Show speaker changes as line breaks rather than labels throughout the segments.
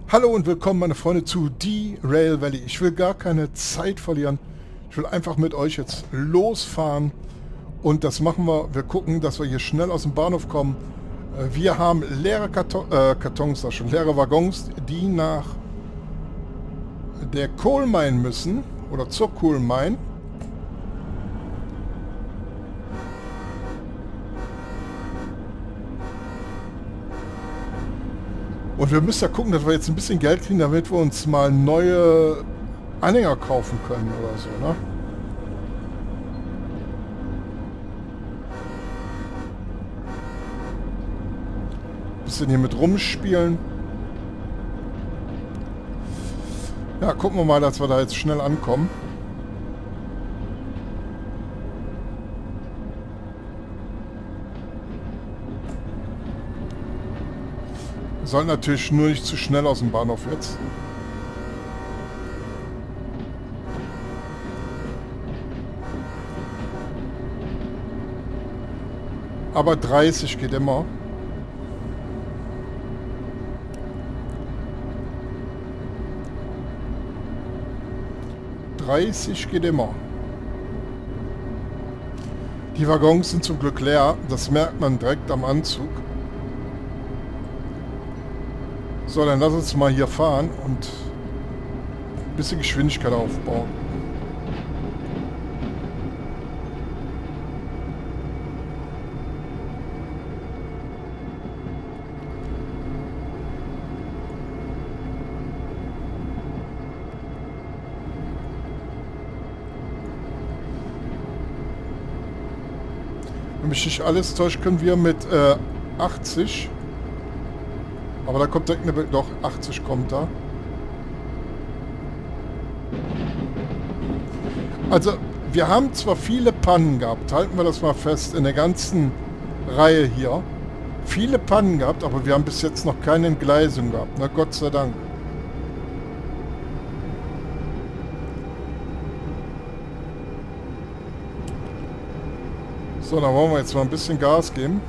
Hallo und willkommen, meine Freunde, zu Derail Valley. Ich will gar keine Zeit verlieren. Ich will einfach mit euch jetzt losfahren. Und das machen wir. Wir gucken, dass wir hier schnell aus dem Bahnhof kommen. Wir haben leere Kartons, da schon leere Waggons, die nach der Coal Mine müssen. Oder zur Coal Mine. Und wir müssen ja gucken, dass wir jetzt ein bisschen Geld kriegen, damit wir uns mal neue Anhänger kaufen können oder so, ne? Bisschen hier mit rumspielen. Ja, gucken wir mal, dass wir da jetzt schnell ankommen. Soll natürlich nur nicht zu schnell aus dem Bahnhof jetzt. Aber 30 geht immer. Geht immer. Die Waggons sind zum Glück leer. Das merkt man direkt am Anzug. So, dann lass uns mal hier fahren und ein bisschen Geschwindigkeit aufbauen. Wenn mich nicht alles täuscht, können wir mit 80... Aber da kommt direkt eine... Doch, 80 kommt da. Also, wir haben zwar viele Pannen gehabt, halten wir das mal fest, in der ganzen Reihe hier. Viele Pannen gehabt, aber wir haben bis jetzt noch keine Entgleisung gehabt. Na Gott sei Dank. So, dann wollen wir jetzt mal ein bisschen Gas geben.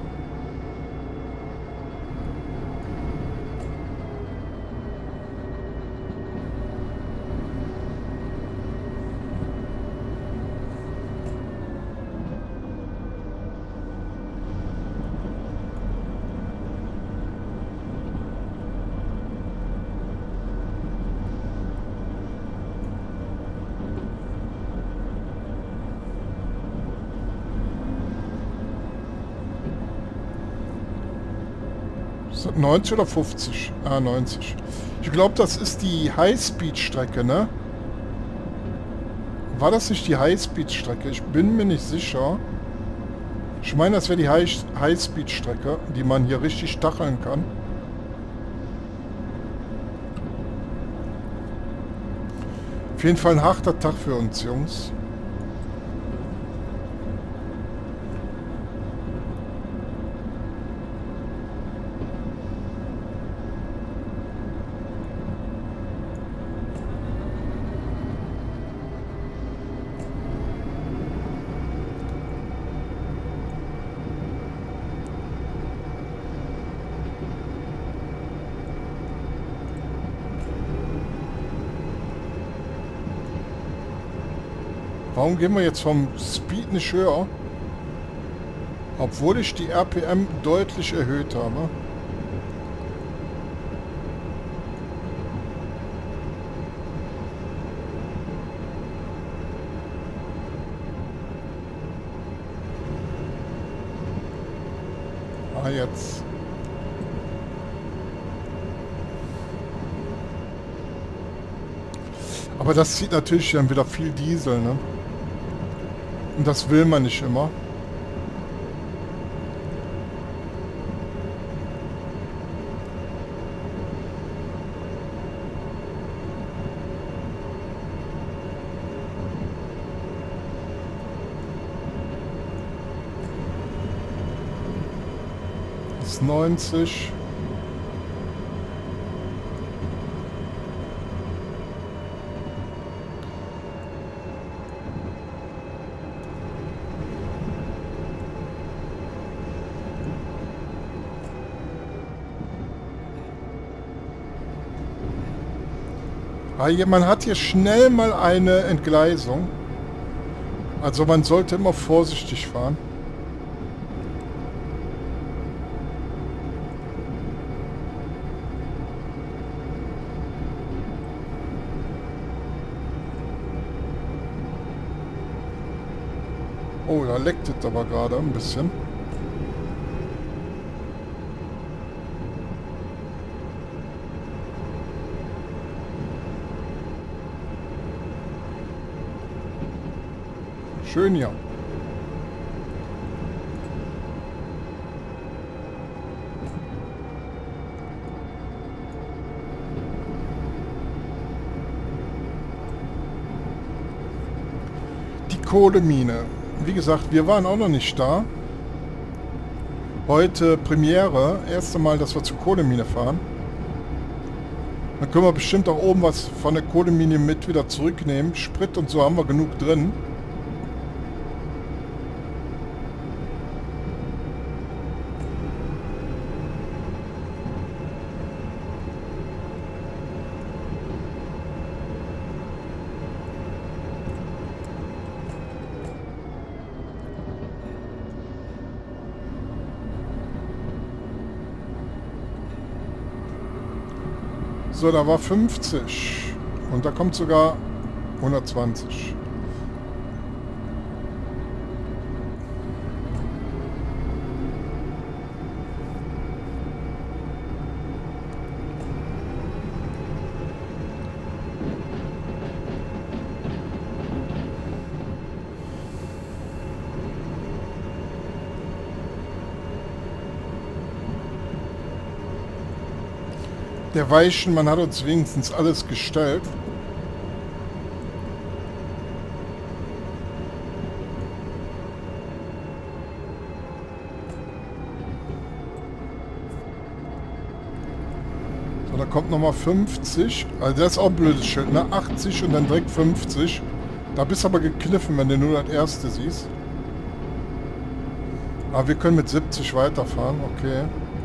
Ist das 90 oder 50? Ah, 90. Ich glaube, das ist die Highspeed-Strecke, ne? War das nicht die Highspeed-Strecke? Ich bin mir nicht sicher. Ich meine, das wäre die Highspeed-Strecke, die man hier richtig stacheln kann. Auf jeden Fall ein harter Tag für uns, Jungs. Warum gehen wir jetzt vom Speed nicht höher? Obwohl ich die RPM deutlich erhöht habe. Ah, jetzt. Aber das zieht natürlich dann wieder viel Diesel, ne? Und das will man nicht immer. Das ist 90. Man hat hier schnell mal eine Entgleisung. Also man sollte immer vorsichtig fahren. Oh, da leckt es aber gerade ein bisschen. Schön hier. Die Kohlemine. Wie gesagt, wir waren auch noch nicht da. Heute Premiere. Erste Mal, dass wir zur Kohlemine fahren. Dann können wir bestimmt auch oben was von der Kohlemine mit wieder zurücknehmen. Sprit und so haben wir genug drin. So, da war 50. Und da kommt sogar 120. Der Weichen, man hat uns wenigstens alles gestellt. So, da kommt nochmal 50. Also das ist auch ein blödes Schild, ne? 80 und dann direkt 50. Da bist du aber gekniffen, wenn du nur das erste siehst. Aber wir können mit 70 weiterfahren, okay.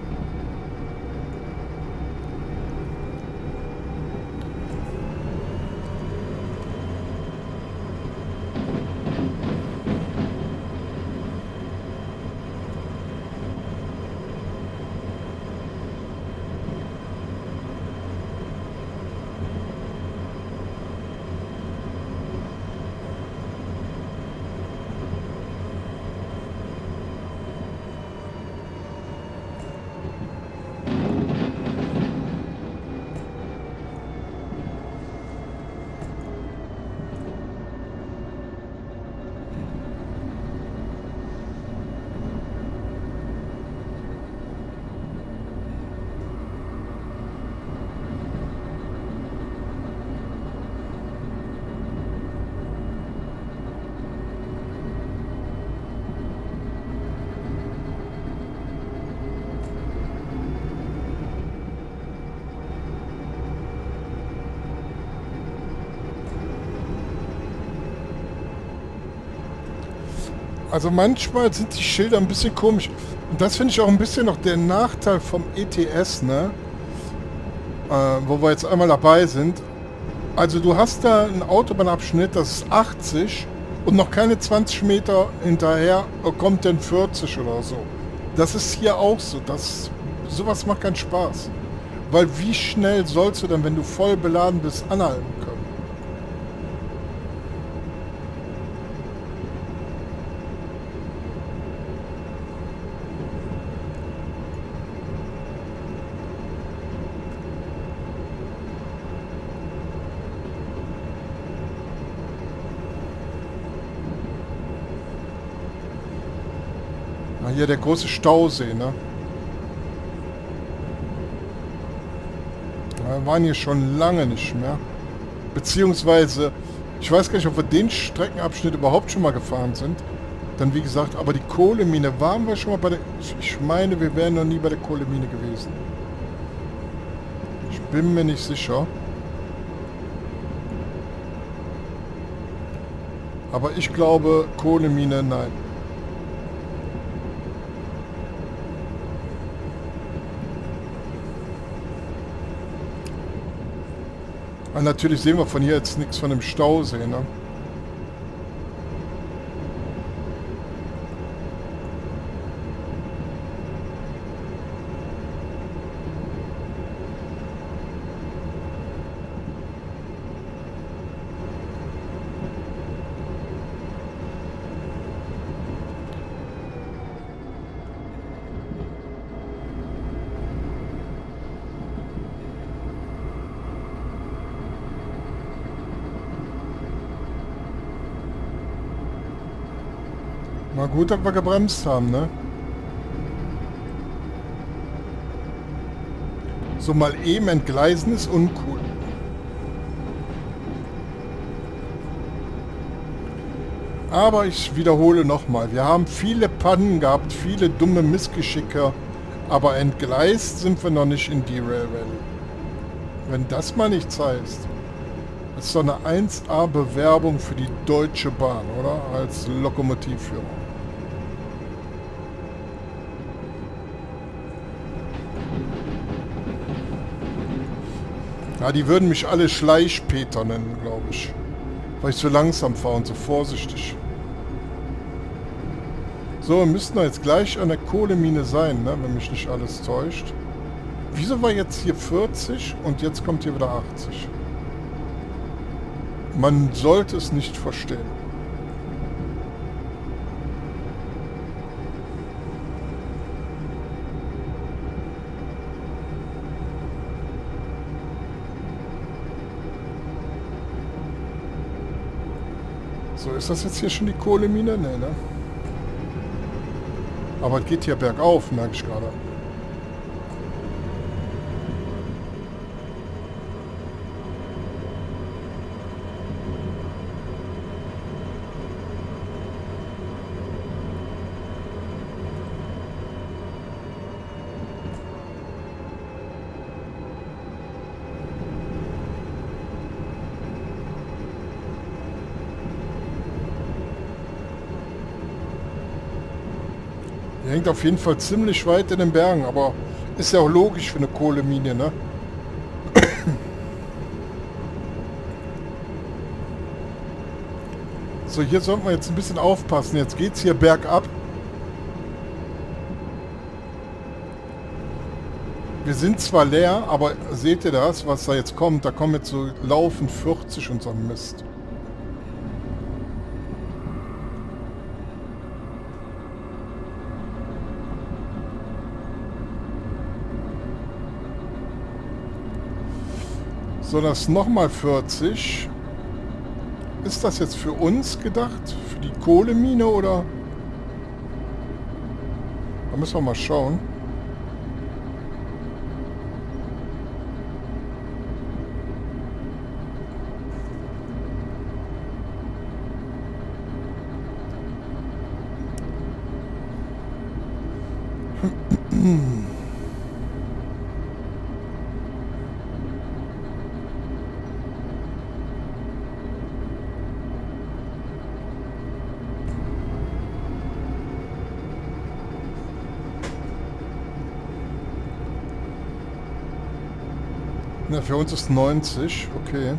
Also manchmal sind die Schilder ein bisschen komisch. Und das finde ich auch ein bisschen noch der Nachteil vom ETS, ne? Wo wir jetzt einmal dabei sind. Also du hast da einen Autobahnabschnitt, das ist 80 und noch keine 20 Meter hinterher kommt dann 40 oder so. Das ist hier auch so. Sowas macht keinen Spaß. Weil wie schnell sollst du denn, wenn du voll beladen bist, anhalten können? Hier der große Stausee, ne? Wir waren hier schon lange nicht mehr. Beziehungsweise, ich weiß gar nicht, ob wir den Streckenabschnitt überhaupt schon mal gefahren sind. Dann wie gesagt, aber die Kohlemine, waren wir schon mal bei der... Ich meine, wir wären noch nie bei der Kohlemine gewesen. Ich bin mir nicht sicher. Aber ich glaube, Kohlemine, nein. Und natürlich sehen wir von hier jetzt nichts von dem Stausee, ne? Mal gut, dass wir gebremst haben, ne? So mal eben entgleisen ist uncool. Aber ich wiederhole nochmal, wir haben viele Pannen gehabt, viele dumme Missgeschicke, aber entgleist sind wir noch nicht in die Rail Rally. Wenn das mal nichts heißt. Das ist doch eine 1A-Bewerbung für die Deutsche Bahn, oder? Als Lokomotivführer. Ja, die würden mich alle Schleichpeter nennen, glaube ich. Weil ich so langsam fahre und so vorsichtig. So, wir müssten da jetzt gleich an der Kohlemine sein, ne? Wenn mich nicht alles täuscht. Wieso war jetzt hier 40 und jetzt kommt hier wieder 80? Man sollte es nicht verstehen. So, ist das jetzt hier schon die Kohlemine? Nee, ne? Aber es geht hier bergauf, merke ich gerade. Die hängt auf jeden Fall ziemlich weit in den Bergen, aber ist ja auch logisch für eine Kohlemine, ne? So, hier sollten wir jetzt ein bisschen aufpassen. Jetzt geht es hier bergab. Wir sind zwar leer, aber seht ihr das, was da jetzt kommt? Da kommen jetzt so laufend 40 und so ein Mist. So, das nochmal 40. Ist das jetzt für uns gedacht? Für die Kohlemine oder? Da müssen wir mal schauen. Ja, für uns ist 90, okay.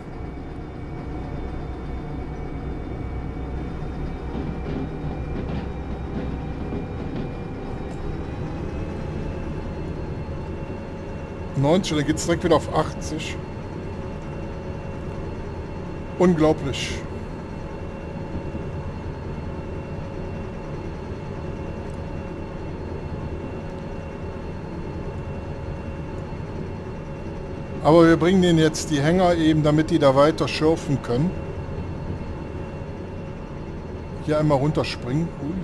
Dann geht es direkt wieder auf 80. Unglaublich. Aber wir bringen denen jetzt die Hänger eben, damit die da weiter schürfen können. Hier einmal runterspringen. Ui.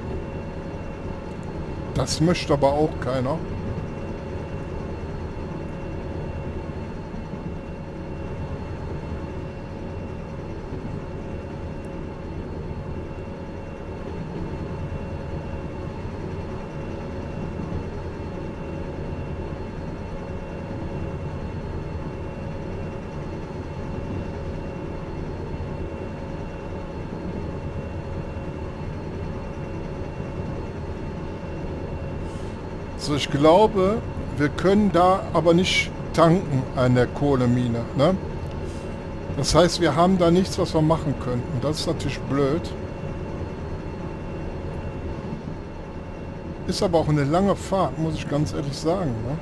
Das möchte aber auch keiner. So, ich glaube, wir können da aber nicht tanken an der Kohlemine, ne? Das heißt, wir haben da nichts, was wir machen könnten. Das ist natürlich blöd. Ist aber auch eine lange Fahrt, muss ich ganz ehrlich sagen. Ne?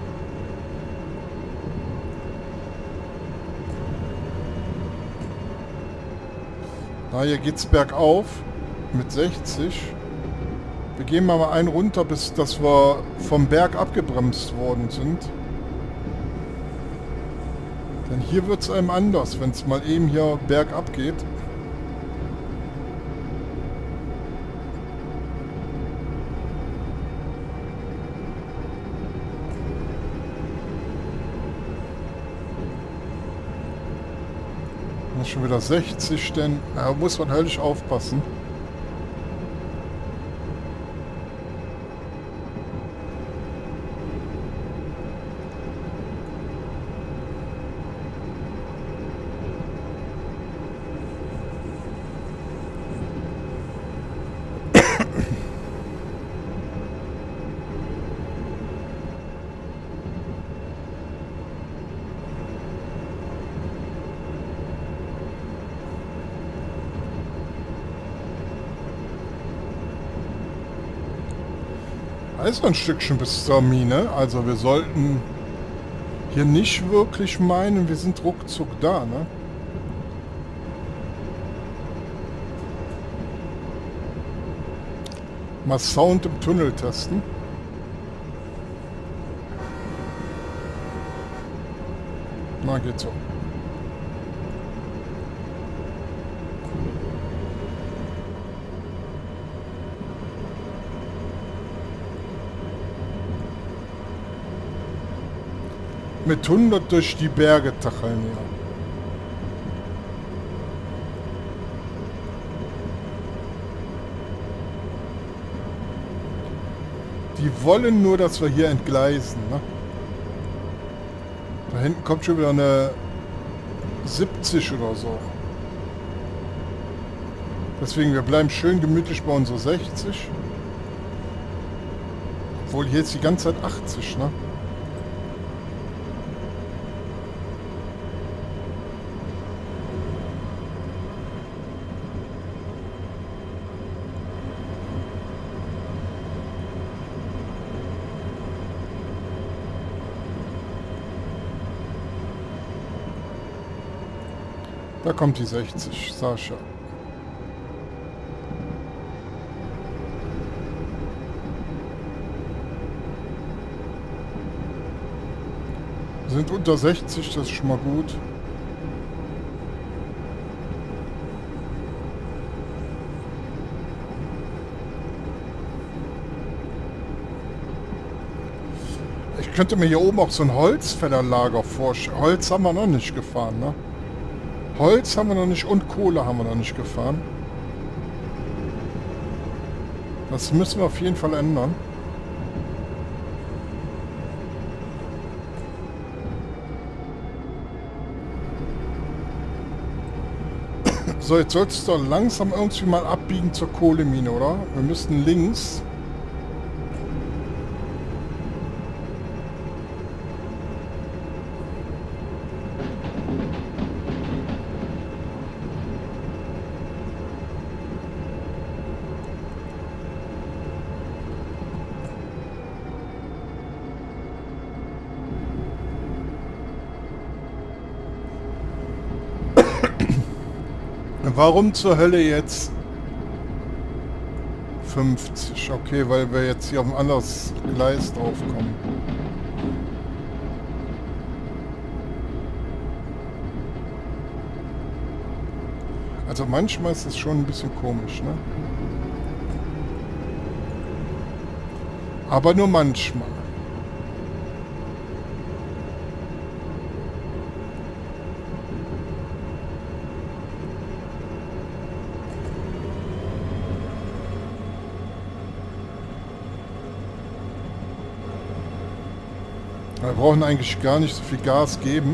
Na, hier geht's bergauf mit 60. Wir gehen mal einen runter, bis dass wir vom Berg abgebremst worden sind. Denn hier wird es einem anders, wenn es mal eben hier bergab geht. Das ist schon wieder 60, denn da muss man höllisch aufpassen. Da ist noch ein Stückchen bis zur Mine, also wir sollten hier nicht wirklich meinen, wir sind ruckzuck da, ne? Mal Sound im Tunnel testen. Na, geht so. Mit 100 durch die Berge tacheln, ja. Die wollen nur, dass wir hier entgleisen, ne? Da hinten kommt schon wieder eine 70 oder so. Deswegen, wir bleiben schön gemütlich bei unserer 60. Obwohl hier jetzt die ganze Zeit 80, ne? Da kommt die 60, Sascha. Wir sind unter 60, das ist schon mal gut. Ich könnte mir hier oben auch so ein Holzfällerlager vorstellen. Holz haben wir noch nicht gefahren, ne? Holz haben wir noch nicht und Kohle haben wir noch nicht gefahren. Das müssen wir auf jeden Fall ändern. So, jetzt solltest du langsam irgendwie mal abbiegen zur Kohlemine, oder? Wir müssten links. Warum zur Hölle jetzt 50? Okay, weil wir jetzt hier auf ein anderes Gleis draufkommen. Also manchmal ist es schon ein bisschen komisch, ne? Aber nur manchmal. Wir brauchen eigentlich gar nicht so viel Gas geben.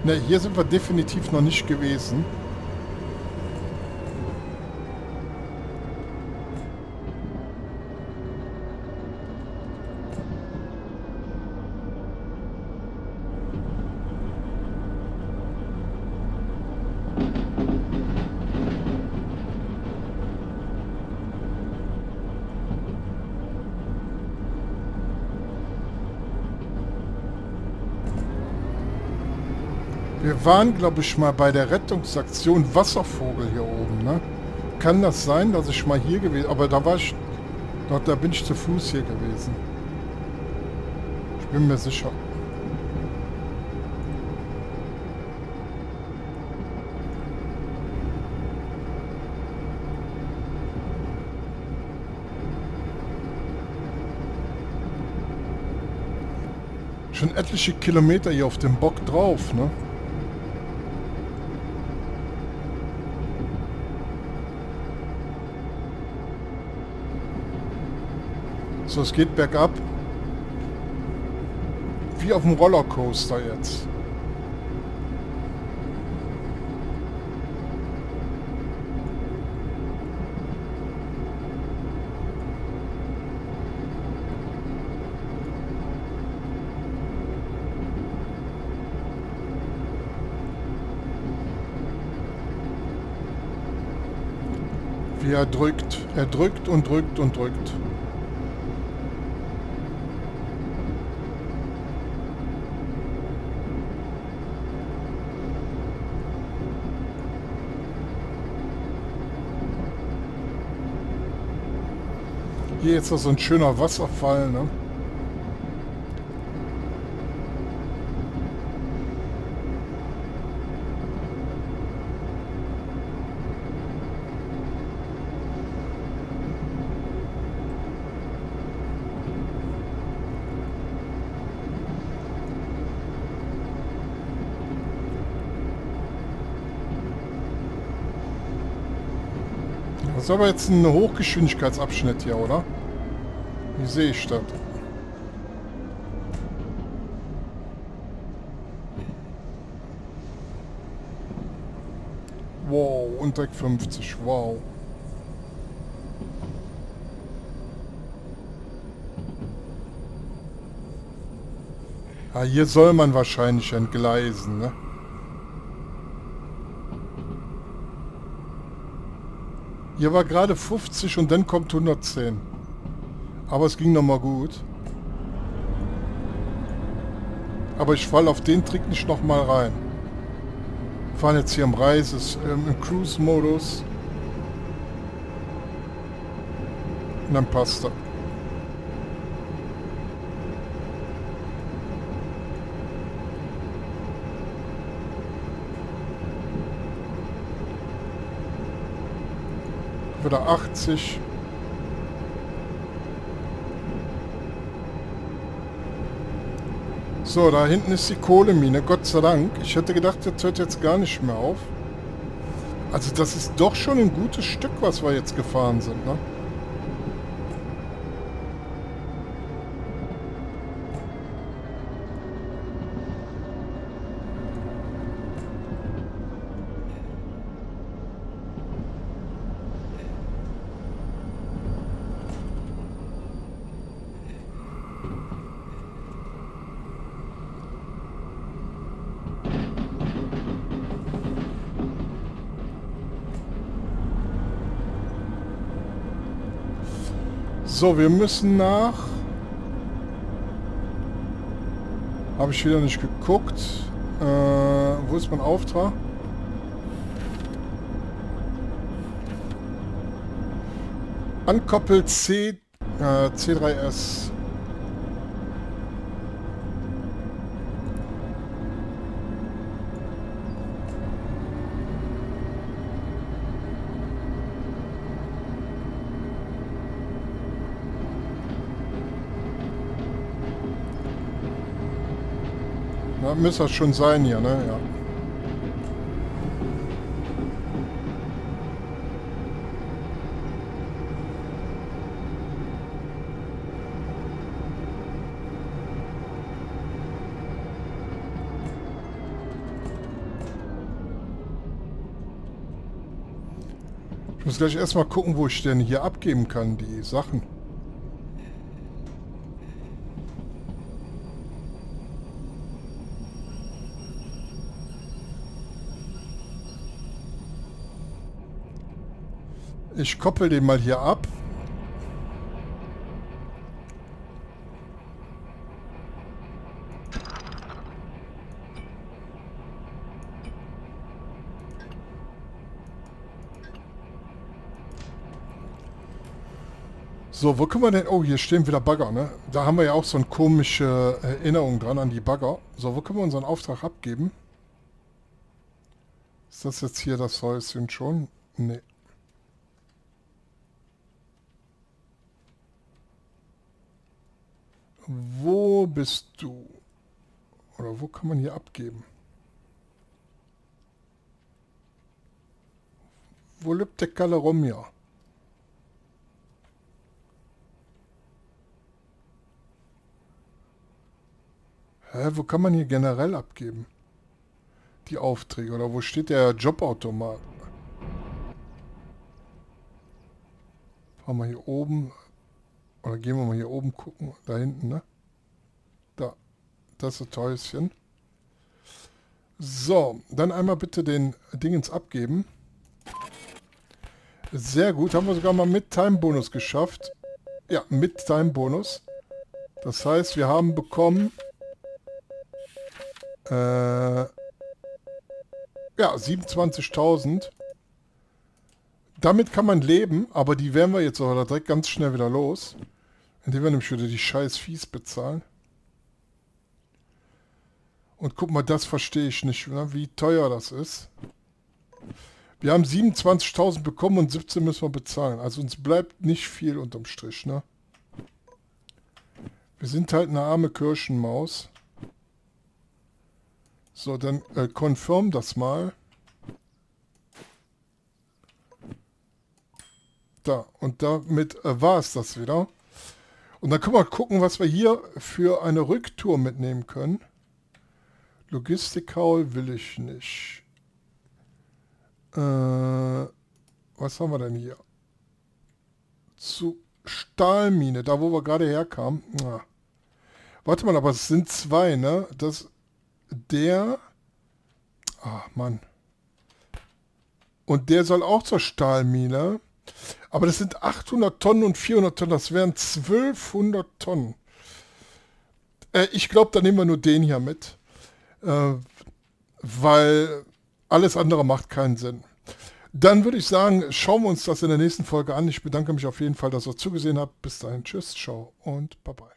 Ne, hier sind wir definitiv noch nicht gewesen. Wir waren, glaube ich, mal bei der Rettungsaktion Wasservogel hier oben, ne? Kann das sein, dass ich mal hier gewesen... Aber da war ich... Doch, da bin ich zu Fuß hier gewesen. Ich bin mir sicher. Schon etliche Kilometer hier auf dem Bock drauf, ne? So, es geht bergab. Wie auf dem Rollercoaster jetzt. Wie er drückt. Er drückt und drückt und drückt. Hier ist so ein schöner Wasserfall, ne? Das ist aber jetzt ein Hochgeschwindigkeitsabschnitt hier, oder? Wie sehe ich das? Wow, unter 50, wow. Ja, hier soll man wahrscheinlich entgleisen, ne? Hier war gerade 50 und dann kommt 110. Aber es ging nochmal gut. Aber ich falle auf den Trick nicht nochmal rein. Wir fahren jetzt hier im im Cruise-Modus. Und dann passt er. Wieder 80. So, da hinten ist die Kohlemine, Gott sei Dank. Ich hätte gedacht, das hört jetzt gar nicht mehr auf. Also das ist doch schon ein gutes Stück, was wir jetzt gefahren sind, ne? So, wir müssen nach... Habe ich wieder nicht geguckt. Wo ist mein Auftrag? Ankoppel C3S. Ja, müsste das schon sein hier, ne? Ja. Ich muss gleich erstmal gucken, wo ich denn hier abgeben kann, die Sachen. Ich koppel den mal hier ab. So, wo können wir denn... Oh, hier stehen wieder Bagger, ne? Da haben wir ja auch so eine komische Erinnerung dran an die Bagger. So, wo können wir unseren Auftrag abgeben? Ist das jetzt hier das Häuschen schon? Nee. Wo bist du? Oder wo kann man hier abgeben? Wo lebt der Kalle rum hier? Hä, wo kann man hier generell abgeben? Die Aufträge. Oder wo steht der Jobautomat? Fahren wir hier oben. Oder gehen wir mal hier oben gucken. Da hinten, ne? Da. Das ist das Häuschen. So, dann einmal bitte den Dingens abgeben. Sehr gut. Haben wir sogar mal mit Time-Bonus geschafft. Ja, mit Time-Bonus. Das heißt, wir haben bekommen... ja, 27.000. Damit kann man leben, aber die werden wir jetzt aber direkt ganz schnell wieder los. Indem wir nämlich wieder die scheiß Fees bezahlen. Und guck mal, das verstehe ich nicht, ne? Wie teuer das ist. Wir haben 27.000 bekommen und 17 müssen wir bezahlen. Also uns bleibt nicht viel unterm Strich, ne? Wir sind halt eine arme Kirchenmaus. So, dann confirm das mal. Da, und damit war es das wieder. Und dann können wir gucken, was wir hier für eine Rücktour mitnehmen können. Logistikhaul will ich nicht. Was haben wir denn hier? Zu Stahlmine, da wo wir gerade herkamen. Ah. Warte mal, aber es sind zwei, ne? Das... Der... Ah, Mann. Und der soll auch zur Stahlmine. Aber das sind 800 Tonnen und 400 Tonnen. Das wären 1200 Tonnen. Ich glaube, da nehmen wir nur den hier mit. Weil alles andere macht keinen Sinn. Dann würde ich sagen, schauen wir uns das in der nächsten Folge an. Ich bedanke mich auf jeden Fall, dass ihr zugesehen habt. Bis dahin, tschüss, ciao und bye bye.